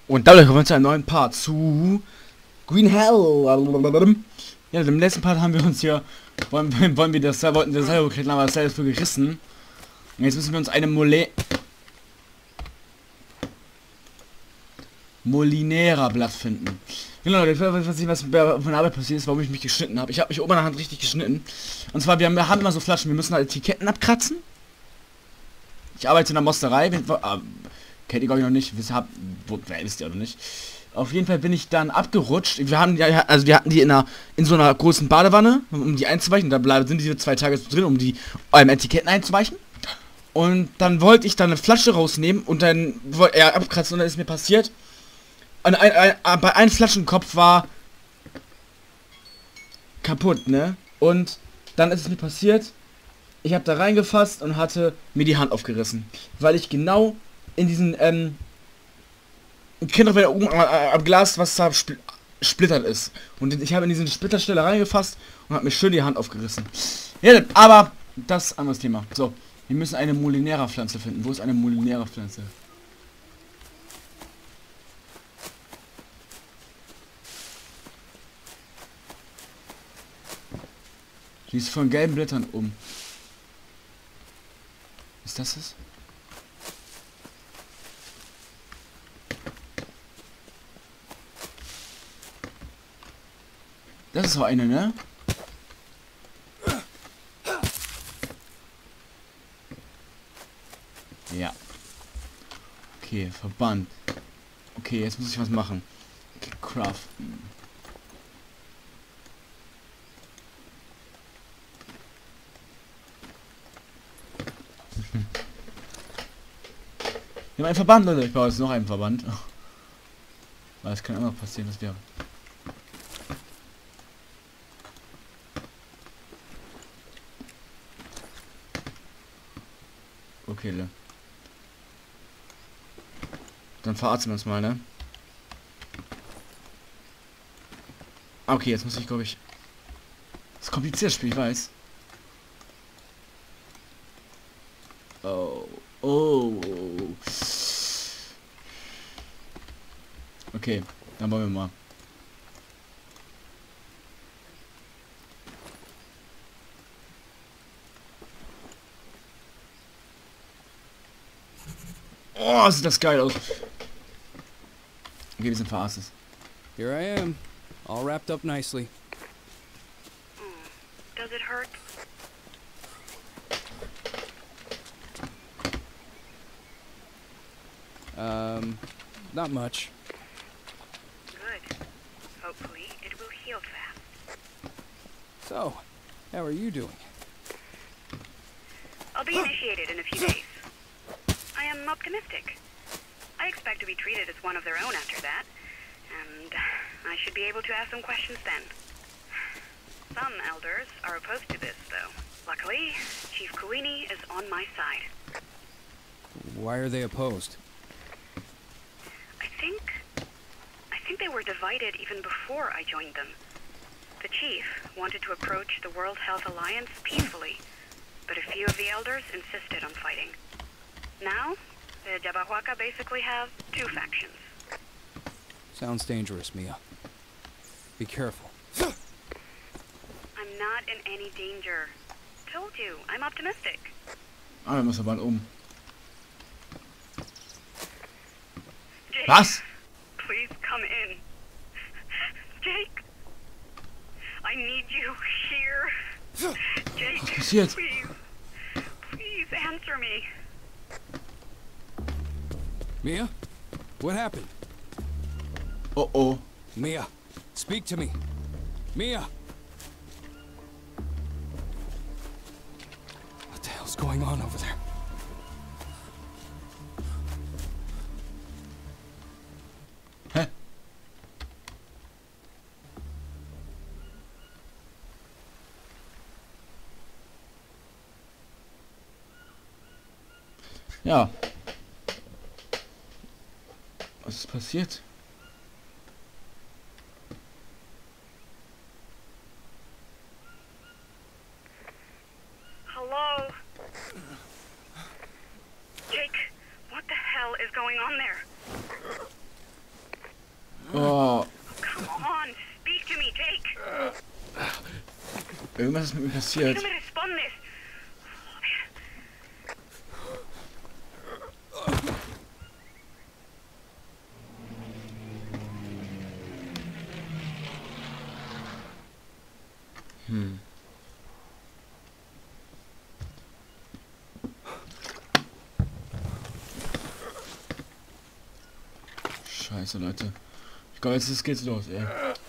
Und dadurch kommen wir zu einem neuen Part zu Green Hell. Ja, im letzten Part haben wir uns hier wollten wir das wollten das Seil hochklettern, aber das Seil ist für gerissen. Und jetzt müssen wir uns eine Molinera Blatt finden. Genau, Leute, ich weiß nicht, was von der Arbeit passiert ist, warum ich mich geschnitten habe. Ich habe mich oben an der Hand richtig geschnitten. Und zwar, wir haben immer so Flaschen, wir müssen halt Etiketten abkratzen. Ich arbeite in der Mosterei, kennt ihr glaube ich noch nicht, wisst ihr oder nicht. Auf jeden Fall bin ich dann abgerutscht. Wir hatten die in so einer großen Badewanne, um die einzuweichen. Da sind diese 2 Tage drin, um die Etiketten einzuweichen. Und dann wollte ich dann eine Flasche rausnehmen und dann wollte er abkratzen und dann ist mir passiert. Bei einem Flaschenkopf war kaputt, ne? Und dann ist es mir passiert, ich habe da reingefasst und hatte mir die Hand aufgerissen. Weil ich genau in diesen, ich kenne doch, wenn oben am Glas was da splittert ist. Und ich habe in diesen Splitterstelle reingefasst und habe mir schön die Hand aufgerissen. Ja, aber das ist ein anderes Thema. So, wir müssen eine Molinera-Pflanze finden. Wo ist eine Molinera-Pflanze? Die ist von gelben Blättern um. Ist das es? Das ist so eine, ne? Ja. Okay, Verband. Okay, jetzt muss ich was machen. Okay, craften. Wir haben einen Verband, Leute. Ich baue jetzt noch einen Verband. Weil es kann immer passieren, dass wir... Okay, ne? Dann verarzten wir uns mal, ne? Okay, jetzt muss ich, glaube ich... Das ist kompliziert, das Spiel, ich weiß. Oh. Oh. Okay, dann wollen wir mal. Oh, sieht das geil aus. Okay, wir sind verarztet. Here I am, all wrapped up nicely. Does it hurt? Not much. Good. Hopefully, it will heal fast. So, how are you doing? I'll be initiated in a few days. I am optimistic. I expect to be treated as one of their own after that, and I should be able to ask some questions then. Some elders are opposed to this, though. Luckily, Chief Kuini is on my side. Why are they opposed? I think they were divided even before I joined them. The chief wanted to approach the World Health Alliance peacefully, but a few of the elders insisted on fighting. Now, the Jabahuaca basically have 2 factions. Sounds dangerous, Mia. Be careful. I'm not in any danger. Told you, I'm optimistic. Ah, wir müssen bald um. Jake, Was? please come in. Jake, I need you here. Jake, Was passiert? please answer me. Mia? What happened? Oh oh. Mia, speak to me. Mia! What the hell's going on over there? Hä? Ja. Was ist passiert? Hello? Jake, what the hell is going on there? Oh, Come on, speak to me, Jake. irgendwas ist mit mir passiert. No me respondes. Scheiße, Leute. Ich glaube, jetzt geht's los, ey.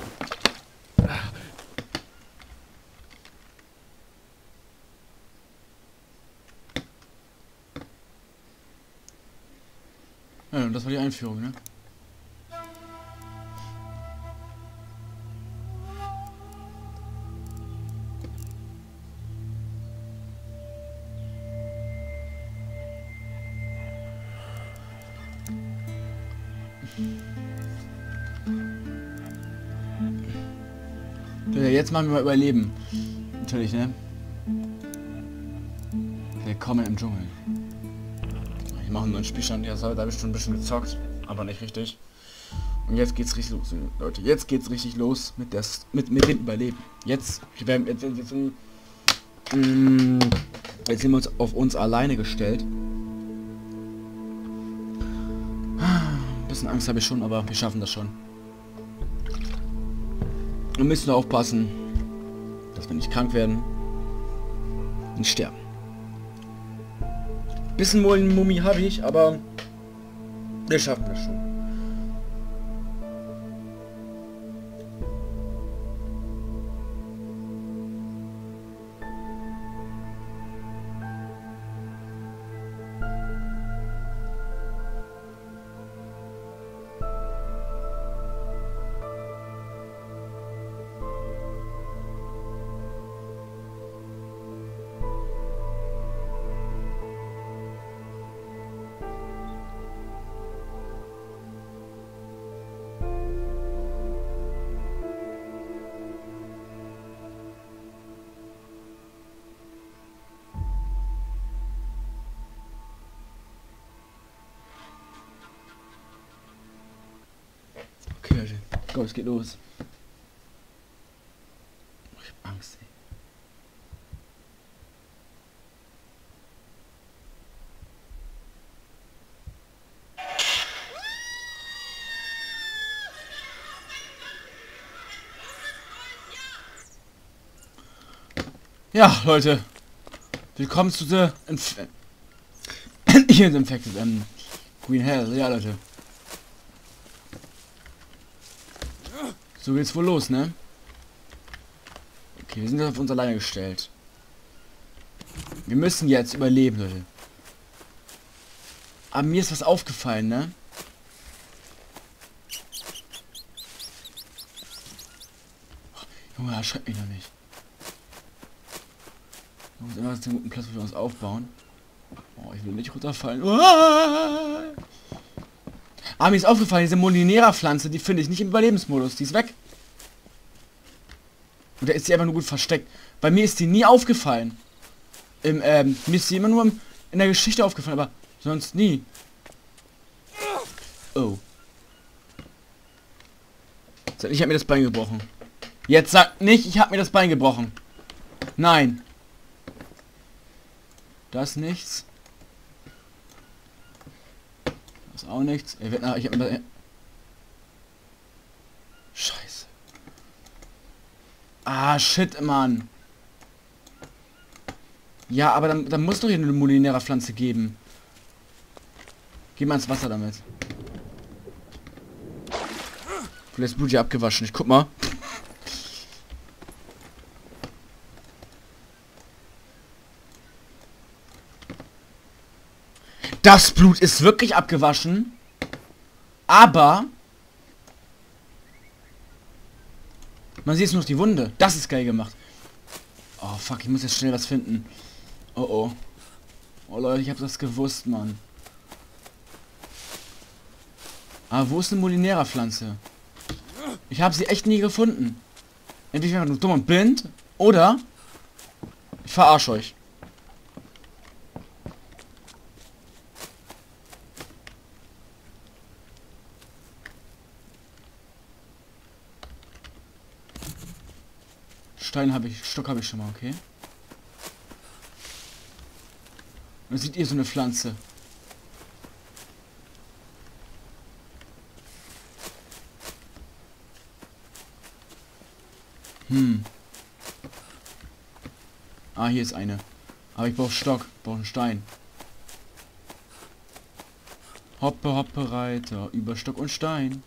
Ja, und das war die Einführung, ne? Ja, jetzt machen wir mal Überleben. Natürlich, ne? Willkommen im Dschungel. Ich mache einen neuen Spielstand. Ja, da habe ich schon ein bisschen gezockt, aber nicht richtig. Und jetzt geht's richtig los, Leute. Jetzt geht's richtig los mit dem Überleben. Jetzt sind wir uns auf uns alleine gestellt. Ein bisschen Angst habe ich schon, aber wir schaffen das schon. Wir müssen nur aufpassen, dass wir nicht krank werden und sterben. Bisschen Mumie habe ich, aber wir schaffen das schon. Okay, go, es geht los. Ich hab Angst, ey. Ja, Leute. Willkommen zu der hier ist Infected Green Hell. Ja, Leute. So geht's wohl los, ne? Okay, wir sind auf uns alleine gestellt. Wir müssen jetzt überleben, Leute. Aber mir ist was aufgefallen, ne? Oh, Junge, erschreckt mich noch nicht. Wir müssen immer einen guten Platz, wo wir uns aufbauen. Oh, ich will nicht runterfallen. Ah, mir ist aufgefallen, diese Molinera-Pflanze, die finde ich nicht im Überlebensmodus. Die ist weg. Oder ist sie einfach nur gut versteckt? Bei mir ist die nie aufgefallen. Mir ist sie immer nur in der Geschichte aufgefallen, aber sonst nie. Oh. Sag nicht, ich habe mir das Bein gebrochen. Jetzt sag nicht, ich habe mir das Bein gebrochen. Nein. Das nichts. Das auch nichts. Ich hab mir Scheiße. Ah, shit, Mann. Ja, aber dann muss doch hier eine molinäre Pflanze geben. Geh mal ins Wasser damit. Vielleicht ist Blut hier abgewaschen. Ich guck mal. Das Blut ist wirklich abgewaschen. Aber man sieht jetzt nur noch die Wunde. Das ist geil gemacht. Oh fuck, ich muss jetzt schnell was finden. Oh oh. Oh Leute, ich habe das gewusst, Mann. Aber wo ist eine molinäre Pflanze? Ich habe sie echt nie gefunden. Entweder ich bin dumm und blind oder ich verarsche euch. Stein habe ich, Stock habe ich schon mal, okay. Und seht ihr so eine Pflanze? Ah, hier ist eine. Aber ich brauche Stock, brauche einen Stein. Hoppe, hoppe, Reiter, über Stock und Stein.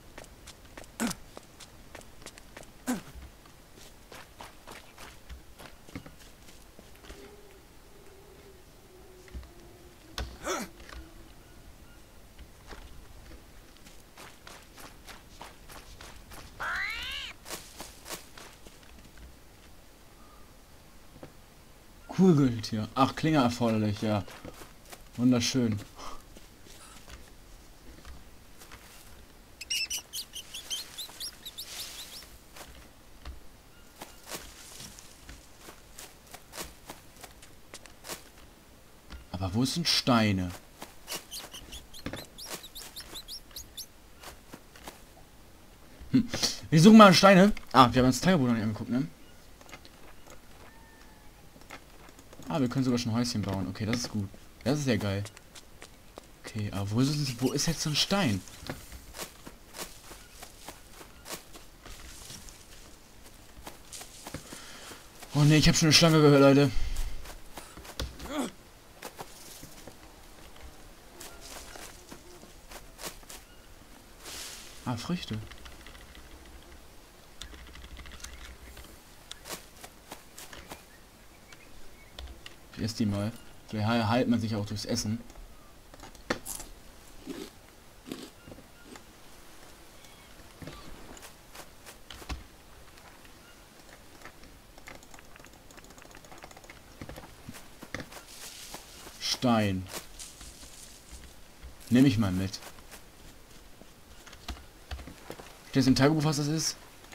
Kugeltier. Ach, Klinge erforderlich, ja. Wunderschön. Aber wo sind Steine? Wir suchen mal Steine. Ah, wir haben uns das Tagebuch noch nicht angeguckt, ne? Ah, wir können sogar schon Häuschen bauen. Okay, das ist gut. Das ist ja geil. Okay, aber wo ist jetzt so ein Stein? Oh ne, ich habe schon eine Schlange gehört, Leute. Ah, Früchte. Ich esse die mal. So heilt man sich auch durchs Essen. Stein. Nehme ich mal mit. Steht im Tagebuch, was das ist?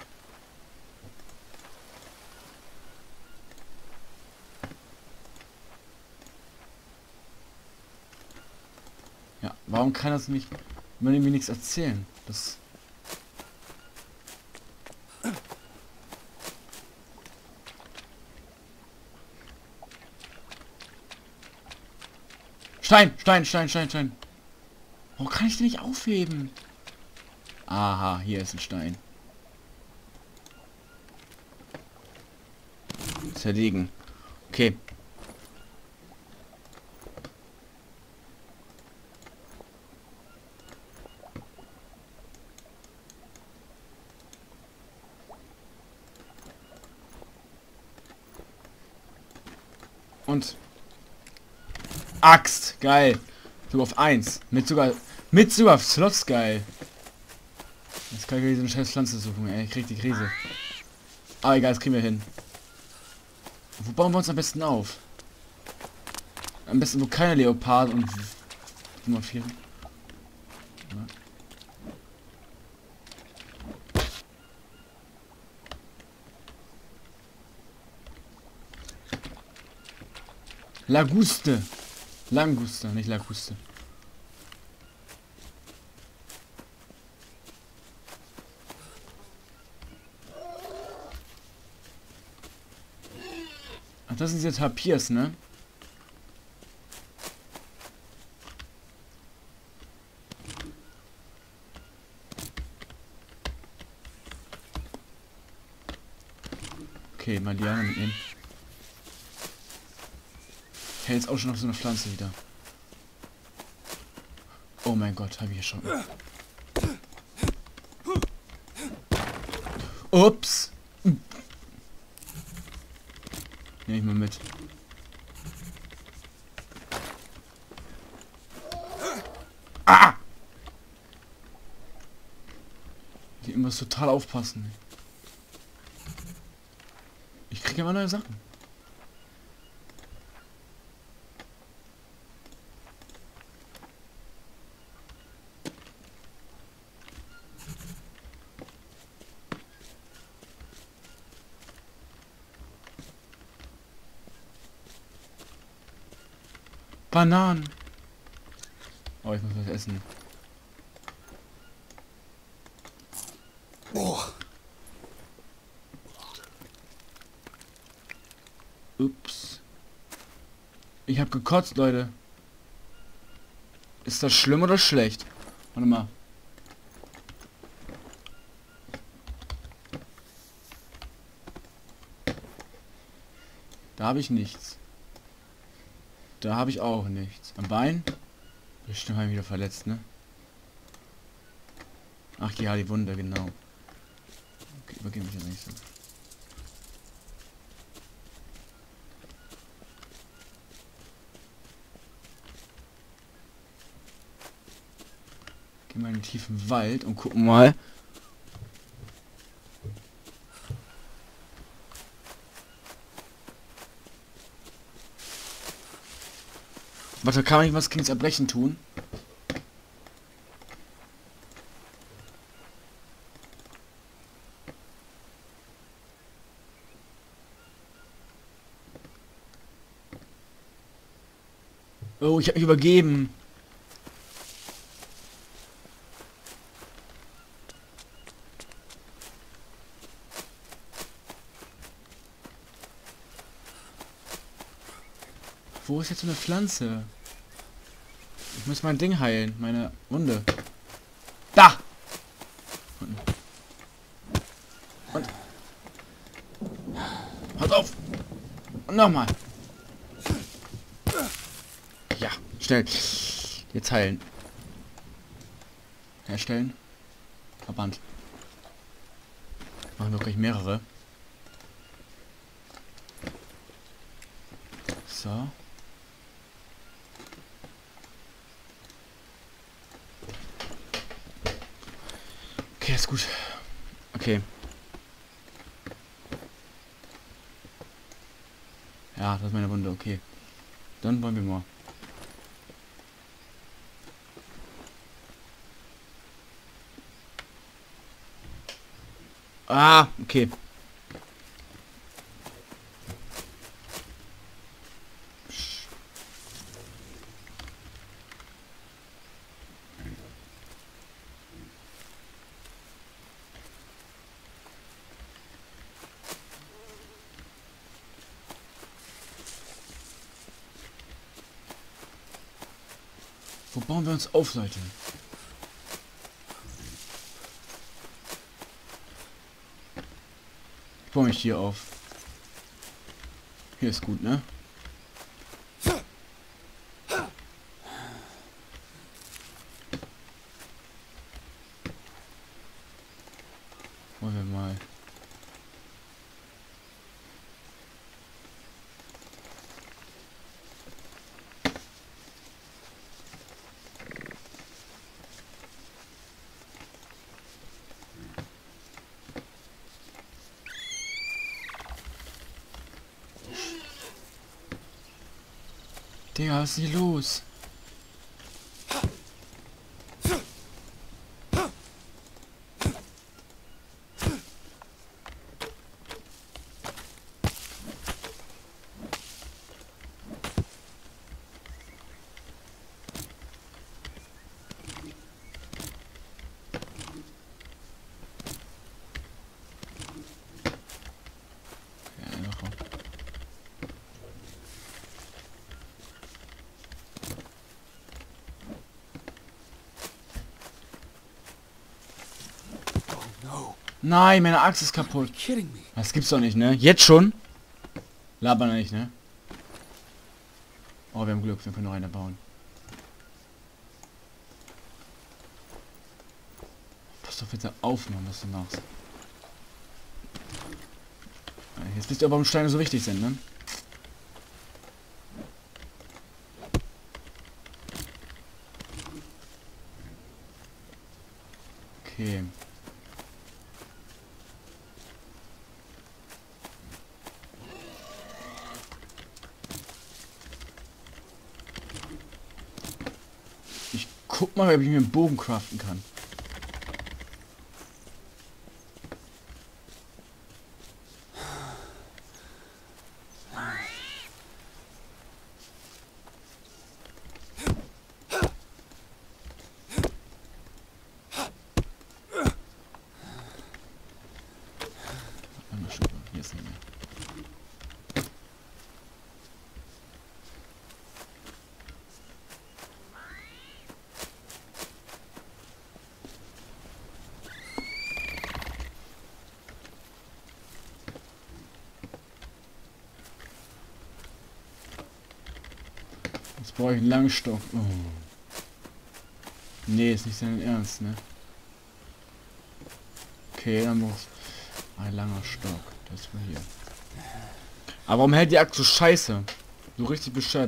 Ja, warum kann das nicht... Man irgendwie nichts erzählen? Das... Stein! Stein, Stein, Stein, Stein! Warum kann ich den nicht aufheben? Aha, hier ist ein Stein. Zerlegen. Okay. Und Axt, geil. Sogar auf 1. Mit sogar Slots, geil. Jetzt kann ich diese scheiß Pflanze suchen, ey. Ich krieg die Krise. Aber egal, das kriegen wir hin. Wo bauen wir uns am besten auf? Am besten, wo keine Leoparden und Nummer 4. Ja. Laguste. Languste, nicht Laguste. Ach, das sind jetzt Tapirs, ne? Okay, mal die Liane mitnehmen. Ich hätte jetzt auch schon noch so eine Pflanze wieder. Oh mein Gott, habe ich hier schon. Ups. Nehme ich mal mit. Ah! Die muss total aufpassen. Ich kriege immer neue Sachen. Bananen. Oh, ich muss was essen. Oh. Ich habe gekotzt, Leute. Ist das schlimm oder schlecht? Warte mal. Da habe ich nichts. Da habe ich auch nichts. Am Bein? Bestimmt habe ich wieder verletzt, ne? Ach ja, die Wunde, genau. Okay, übergebe mich ja nicht so. Gehen wir in den tiefen Wald und gucken mal. Warte, kann man nicht was gegen das Erbrechen tun? Oh, ich habe mich übergeben. Wo ist jetzt so eine Pflanze? Ich muss mein Ding heilen, meine Wunde. Da! Und. Pass auf! Und nochmal. Ja, schnell. Jetzt heilen. Herstellen. Verband. Machen wir gleich mehrere. So. Okay, ist gut. Okay. Ja, das ist meine Wunde, okay. Dann wollen wir mal. Ah, okay. Wo bauen wir uns auf, Leute? Ich baue mich hier auf. Hier ist gut, ne? Wollen wir mal. Digga, was ist hier los? Ja, noch. No. Nein, meine Axt ist kaputt. You're kidding me. Das gibt's doch nicht, ne? Jetzt schon? Labern nicht, ne? Oh, wir haben Glück, wir können noch eine bauen. Pass doch bitte auf, Mann, was du machst. Jetzt wisst ihr, warum Steine so wichtig sind, ne? Okay. Ich guck mal, ob ich mir einen Bogen craften kann. Hier ist nicht mehr. brauche ich einen langen Stock. Oh. Nee, ist nicht sein Ernst, ne? Okay, dann muss ein langer Stock. Das war hier. Aber warum hält die Axt so scheiße? So richtig bescheuert.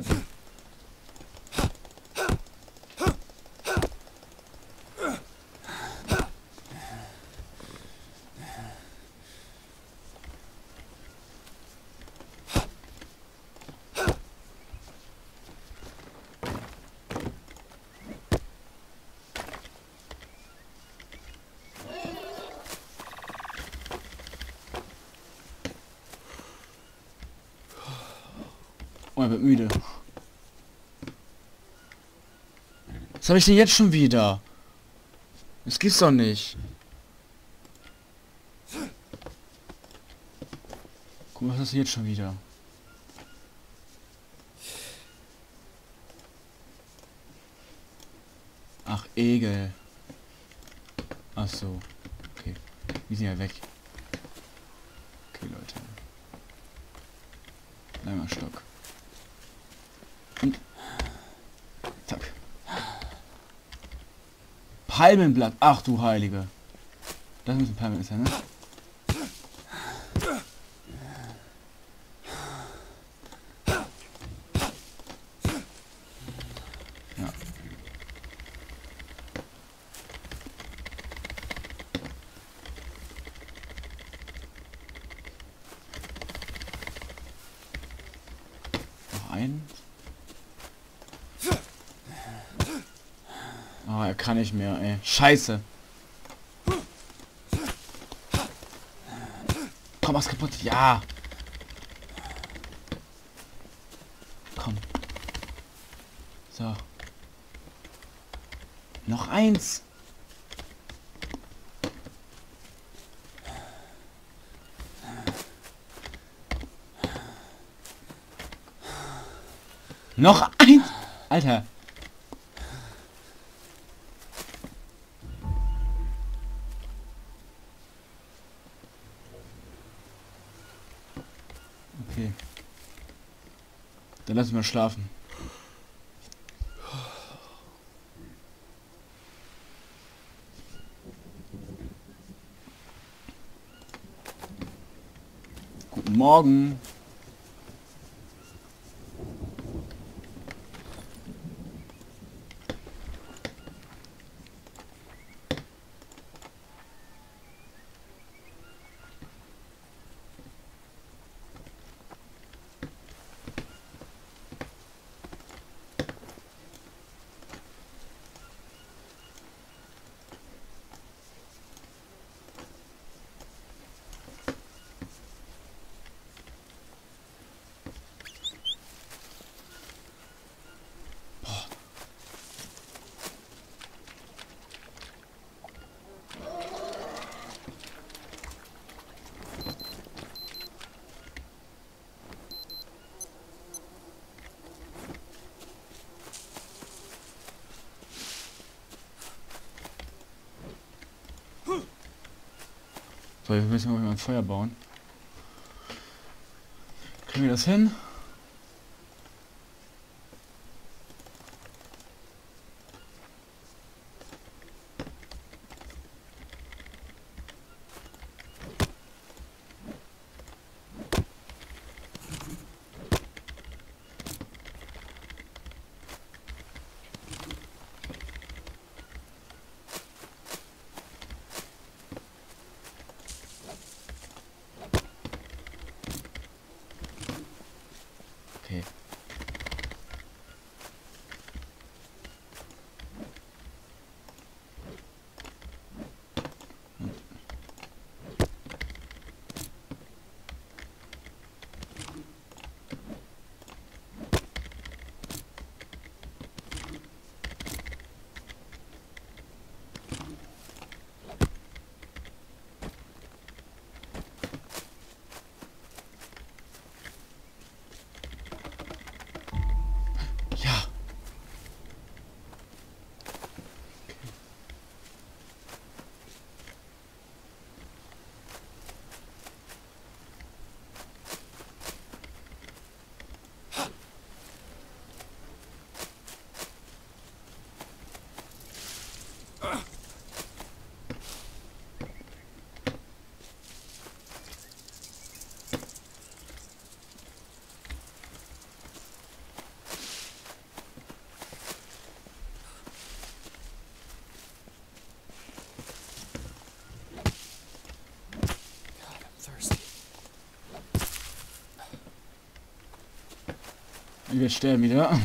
Oh, er wird müde. Was habe ich denn jetzt schon wieder? Das gibt's doch nicht. Guck mal, was hast du jetzt schon wieder? Ach, Egel. Ach so. Okay. Die sind ja weg. Okay, Leute. Langer Stock. Und zack. Palmenblatt. Ach du Heilige. Das müssen Palmen sein, ne? Ja. Noch ein. Oh, er kann nicht mehr, ey. Scheiße. Komm, mach's kaputt. Ja. Komm. So. Noch eins. Noch eins. Alter. Okay. Dann lass mal schlafen. Guten Morgen. So, wir müssen mal ein Feuer bauen. Kriegen wir das hin? Wir sterben wieder.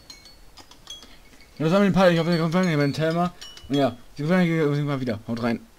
Ja, das haben wir den Part. Ich hoffe, ihr gefallen mir mein Thema. Und ja, wir sehen uns mal wieder. Haut rein.